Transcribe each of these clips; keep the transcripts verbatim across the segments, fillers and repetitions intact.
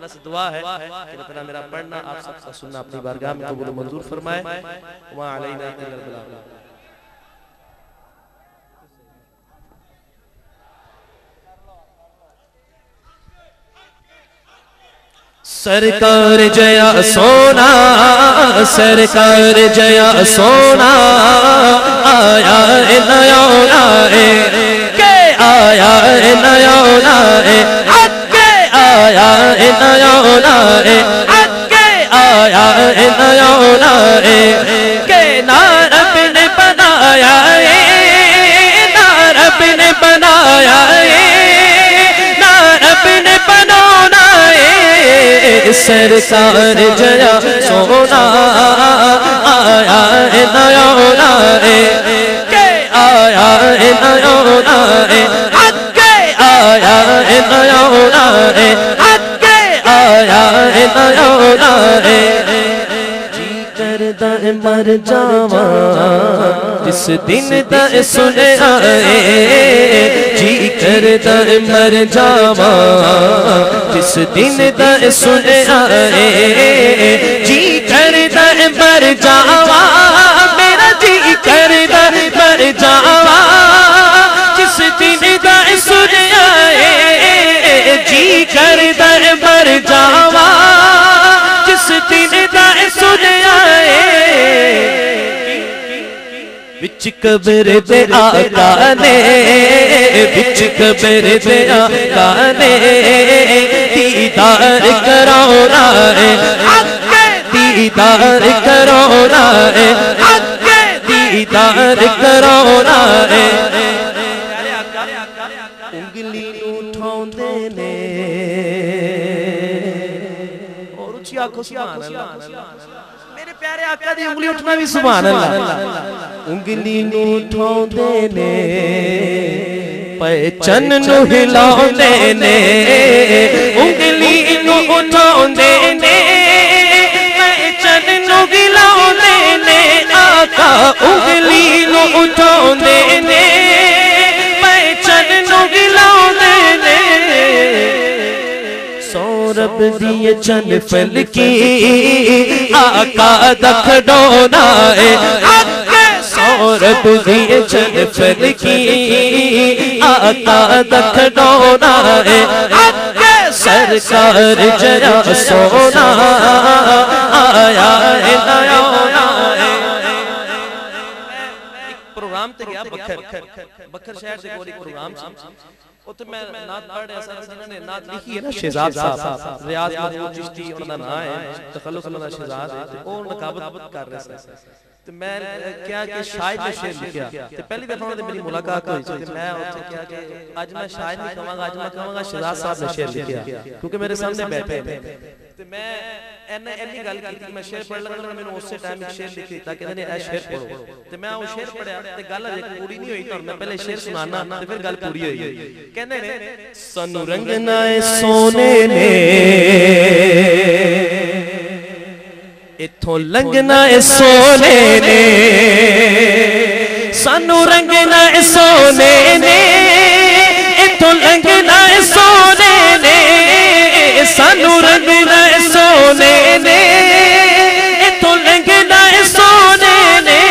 तरह से दुआ है कि इतना मेरा पढ़ना आप सबका सुनना अपनी बारगाह में कबूल मंजूर फरमाए। वा अलैना इल्लल बलाग। सरकार जया सोना, सरकार जया सोना, आया है नया है के आया है नया है आगे आया है नया है आगे आया है नया है के ना रब ने बनाया है, ना रब ने बनाया है, ना रब ने बनाना है। सरकार जया सोना, आया है नया है के आया है नया है आगे आया है नया है आगे आया है नया है। जी करदा मर जावा जिस दिन तक सुने आए, जी करदा मर जावा जिस दिन तक सुने आए, जी करदा मर जावा मेरा जी करदा मर जावा जिस दिन तक सुने आए, जी करदा मर जावा जिस दिन तक सुने आए। बिच कब्र दे आका ने, बिच कब्र दे आका ने दीदार कराना है आगे, दीदार कराना है आगे, दीदार कराना है। उंगली उठाउंदे ने और उची आखो सुभान अल्लाह, मेरे प्यारे आका दी उंगली उठना भी सुभान अल्लाह। उंगली उठाउंदे ने पहचान नु हिलाउंदे ने, उंगली नु उठाउंदे ने पहचान नु हिलाउंदे ने आका, उंगली नु उठाउंदे ने पहचान नु हिलाउंदे ने। सौरभ दिए चन फल की आका दखडोना है आगे, सौरभ दिए चन फल की आका दखडोना है आगे। सरकार जया सोना, आया है नया है। एक प्रोग्राम ते गया बखर बखर शहर से कोई प्रोग्राम उते मैं नात पढ़ रहा सा, ने नात लिखी है ना शहजाद साहब रियाज महमूद चिश्ती उनका नाम है, तखल्लुस उनका शहजाद है और नकाबत कर रहे थे। तो मैं क्या कि शायद ने शेर लिखा तो पहली दफा उन्होंने मेरी मुलाकात हुई तो मैं उनसे क्या कि आज मैं शायद नहीं कहूंगा, आज मैं कहूंगा शहजाद साहब ने शेर लिखा क्योंकि मेरे सामने बैठे हैं। तो मैं एने एनी गल की कि मैं शेर पढ़ लगा, मैंने उस टाइम एक शेर लिख दिया कि कहने ए शेर पढ़ो। तो मैं वो शेर पढ़या ते गल अजे पूरी नहीं हुई, तो मैं पहले शेर सुनाना ते फिर गल पूरी होई। कहने ने सानू रंगना है सोने ने इथों लंघना है सोने ने, सानू रंगना है सोने ने इथों लंघना है सोने ने, सानू रंगना है सोने ने इथों लंघना है सोने ने।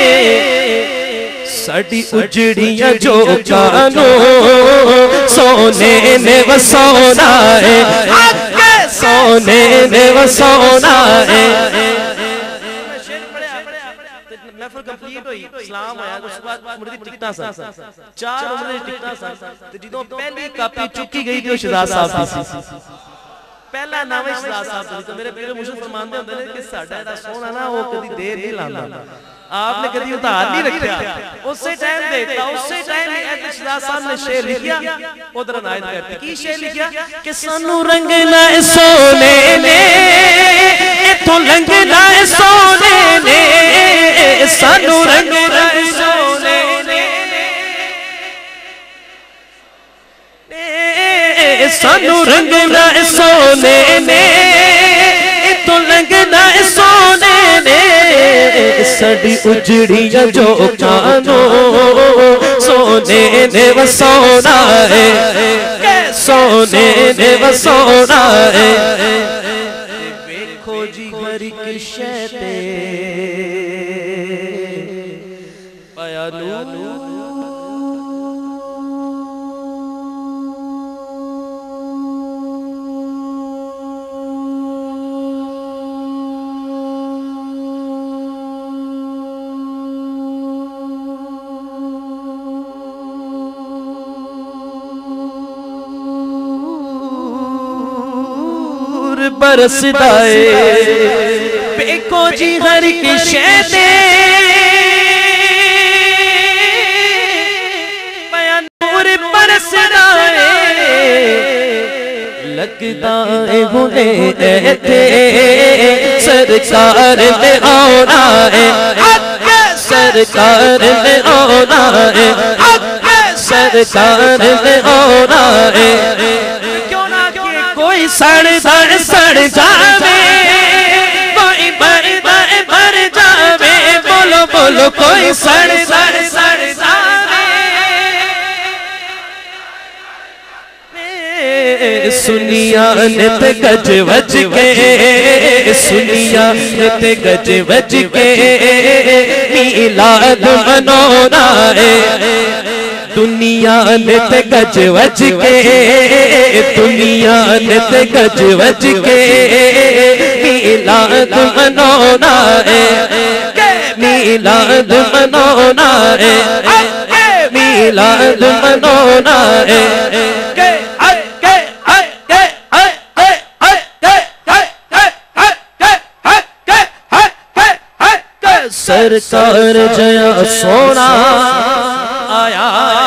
साडी उजड़ियां जो कानो सोने ने वसौना है आगे, सोने ने वसौना है। महफिल कंप्लीट हुई, सलाम आया, उस बाद उम्र दी टिकटां सन, चार उम्र दी टिकटां सन ते जदों पहली कापी चुकी गई ते शहजाद साहब दी पहला नाम है शहजाद साहब दी। तो मेरे पीर मुर्शिद फरमांदे हुंदे ने कि साडा जेड़ा सोना ना वो कदी देर नहीं लांदा, आपने कभी उतार नहीं रखा, उसे टाइम देता, उसे टाइम शहजाद साहब ने शेर लिखा, उधर अनायत करती की शेर लिखा कि सानू रंगना है सोने ने इथों लंघना है सोने ने, सानू रंगना है सोने ने, सानू रंगना है सोने ने इथों लंघना है सोने ने। साडी उजड़ियां जो कानो सोने ने वसौना है, सोने ने वसौना है। हर एक शै ते पाया नूर। बरसदा है बेको जी हर एक शै ते पाया नूर बरसदा है। लगदा है हुणे इत्थे सरकार ने आना है, अगे सरकार ने आना है, अगे सरकार ने आना है। कोई सड़ सड़ सड़ जावे, कोई मर मर मर जावे, बोलो बोलो कोई सड़ सड़ सड़ जावे। सुनिया नित गज वज के, सुनिया नित गज वज के मिलाद मनोना है। दुनिया नित गज वज के, दुनिया नित गज वज के मिलाद मनोना है, मिलाद मनोना है, मिलाद मनोना है। सरकार जया सोना आया